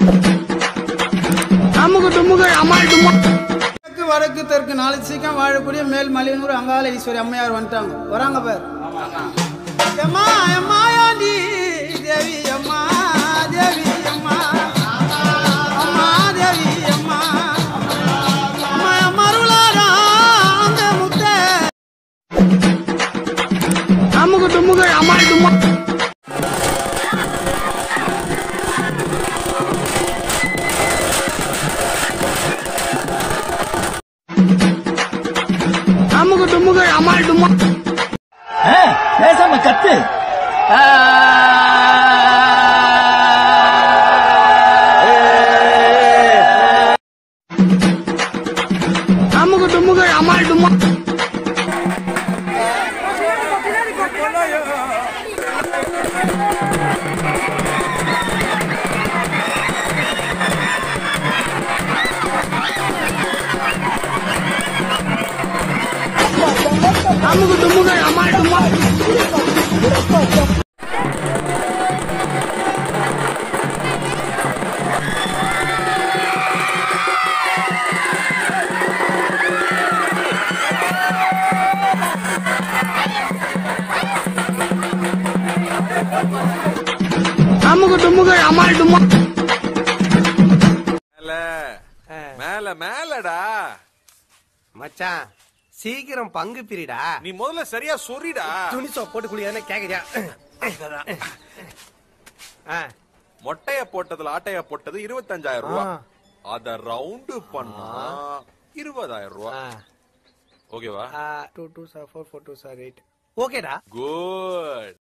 அமுகு டுமுகு அமால் டுமா. வடக்கு தெற்கு 4 சீக்கம் வாழக்கூடிய மேல் மலையனூர் அங்காள ஈஸ்வரி அம்மையார் வந்துட்டாங்க. வராங்க பேர் அம்மா அம்மா யாண்டி தேவி அம்மா தேவி அம்மா அம்மா தேவி அம்மா அம்மா மருளாரா அந்த முத்தே. அமுகு டுமுகு அமால் டுமா. அமுகு டுமுகு அமால் டுமா. பேசாம கத்து. அமுகு டுமுகு அமால் டுமா. அமுகு டுமுகு அமால் டுமா. அமுகு டுமுகு அமால் டுமா. மேல மேலடா மச்சான் சீக்கிரம் பங்கு பிரிடா. நீ முதல்ல சரியா சொல்லிடா. துணி சோப் போட்டு குளியானே கேக்குறியா? மொட்டைய போட்டதுல ஆட்டைய போட்டது 25,000 ரூபாய். அத ரவுண்டு பண்ணா 20,000 ரூபாய். ஓகேவா? 2 2 4 4 2 8. ஓகேடா. குட்.